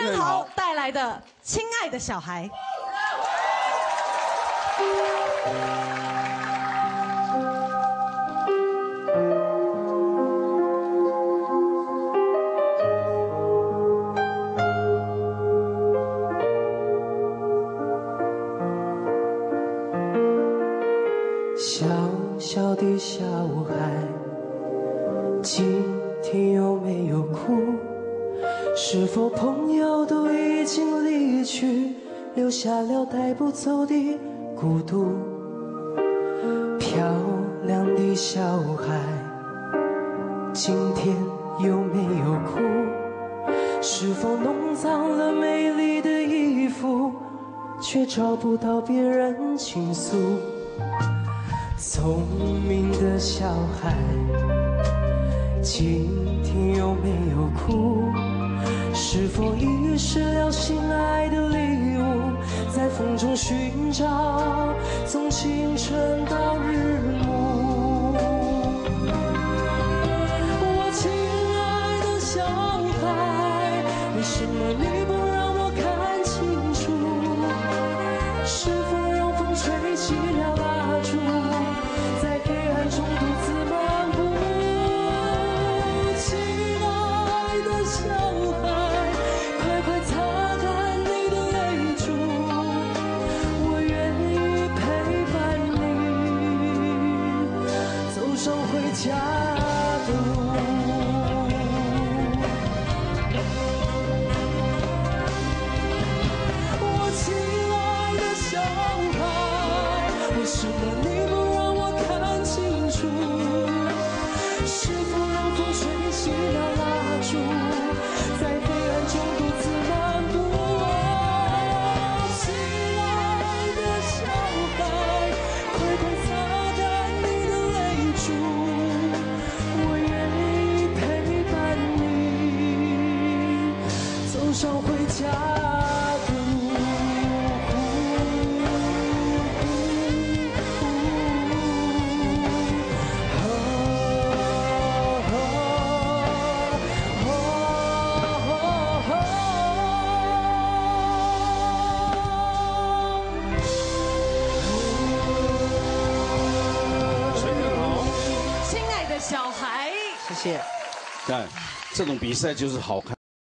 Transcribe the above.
恩豪带来的《亲爱的小孩》。 小小的小孩，今天有没有哭？是否朋友都已经离去，留下了带不走的孤独？漂亮的小孩，今天有没有哭？是否弄脏了美丽的衣服，却找不到别人倾诉？聪明的小孩，今天有没有哭？是否遗失了心爱的礼物，在风中寻找，从清晨到日暮。我亲爱的小孩，为什么你不让我看清楚？是否让风吹起了蜡烛，在黑暗中独自漫步？亲爱的小孩，快快擦干你的泪珠，我愿意陪伴你走上回家的路。我亲爱的小孩，为什么你不让我看清楚？是否让风吹起了蜡烛，在黑暗中独自漫步？亲爱的小孩，快快擦干你的泪珠，我愿意陪伴你走上回家的路。 亲爱的小孩， 谢谢。 看，这种比赛就是好看。